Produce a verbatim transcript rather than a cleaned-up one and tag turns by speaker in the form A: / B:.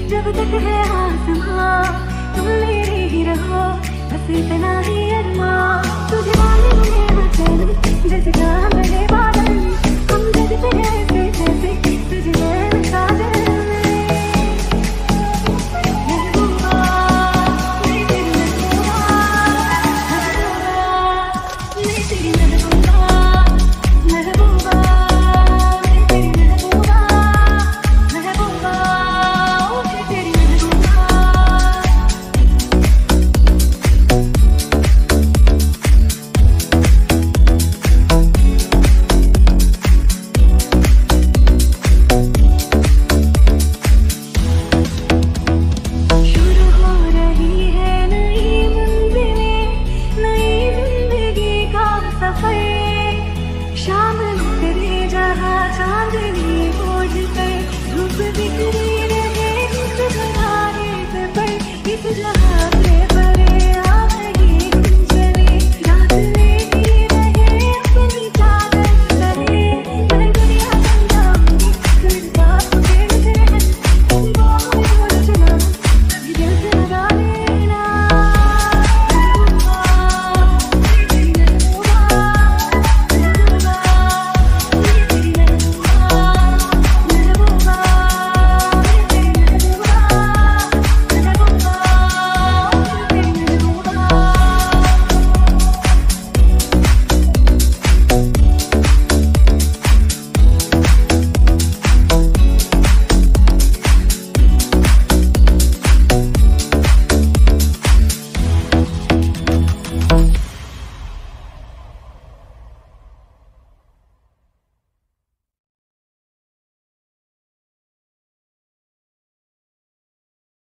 A: जब तक है आसमां तुम मेरे ही रहो, बस इतना ही अरमां। तुझे मालूम है ना चल जैसे चांद है बादल, हम जगते ऐसे जैसे तुझे मैं काजल में। महबूबा मैं तेरी महबूबा, मैं तेरी महबूबा, महबूबा मैं तेरी महबूबा, महबूबा मैं तेरी महबूबा। शुरू हो रही है नई मंजिलें, नई जिंदगी का सफर। शामिल करे जहाँ चांदनी बोझ पे, धूप बिखरी रहे इस घराने पे पर, इस जहाँ